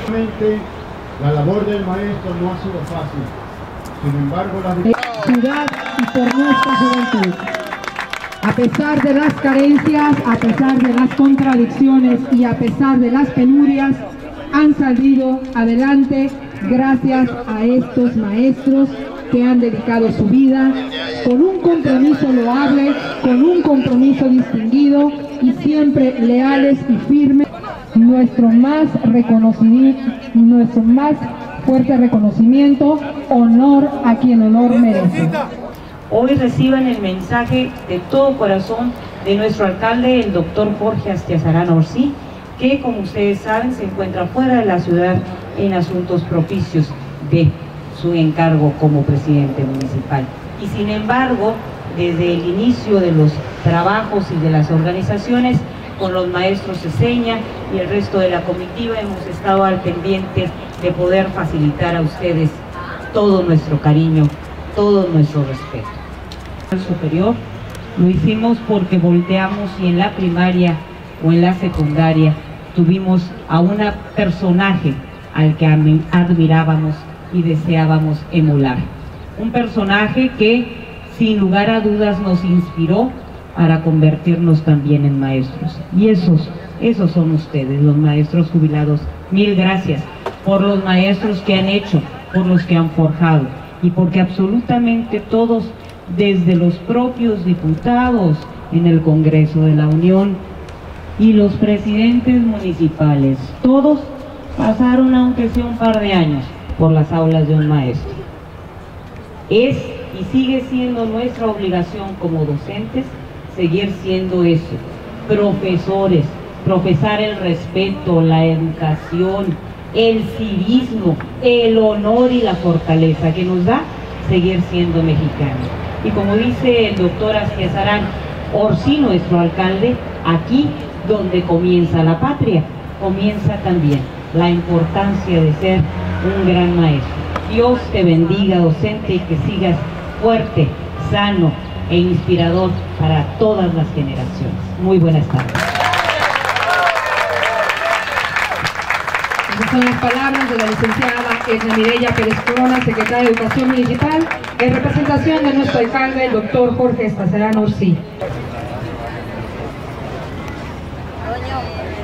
La labor del maestro no ha sido fácil. Sin embargo, la ciudad y por nuestra juventud. A pesar de las carencias, a pesar de las contradicciones y a pesar de las penurias, han salido adelante gracias a estos maestros que han dedicado su vida con un compromiso loable, con un compromiso distinguido y siempre leales y firmes. Nuestro más fuerte reconocimiento, honor a quien honor merece. Hoy reciban el mensaje de todo corazón de nuestro alcalde, el doctor Jorge Astiazarán Orsi, que como ustedes saben se encuentra fuera de la ciudad en asuntos propicios de su encargo como presidente municipal. Y sin embargo, desde el inicio de los trabajos y de las organizaciones, con los maestros Ceseña y el resto de la comitiva hemos estado al pendiente de poder facilitar a ustedes todo nuestro cariño, todo nuestro respeto. Superior, lo hicimos porque volteamos y en la primaria o en la secundaria tuvimos a un personaje al que admirábamos y deseábamos emular. Un personaje que sin lugar a dudas nos inspiró para convertirnos también en maestros. Y esos son ustedes, los maestros jubilados. Mil gracias por los maestros que han hecho, por los que han forjado y porque absolutamente todos, desde los propios diputados en el Congreso de la Unión y los presidentes municipales, todos pasaron aunque sea un par de años por las aulas de un maestro. Es y sigue siendo nuestra obligación como docentes seguir siendo eso, profesores, profesar el respeto, la educación, el civismo, el honor y la fortaleza que nos da seguir siendo mexicanos. Y como dice el doctor Astiazarán Orsi, nuestro alcalde, aquí donde comienza la patria, comienza también la importancia de ser un gran maestro. Dios te bendiga, docente, y que sigas fuerte, sano e inspirador para todas las generaciones. Muy buenas tardes. Esas son las palabras de la licenciada Edna Mireya Pérez Corona, secretaria de Educación Municipal, en representación de nuestro alcalde, el doctor Jorge Astiazarán Orsi.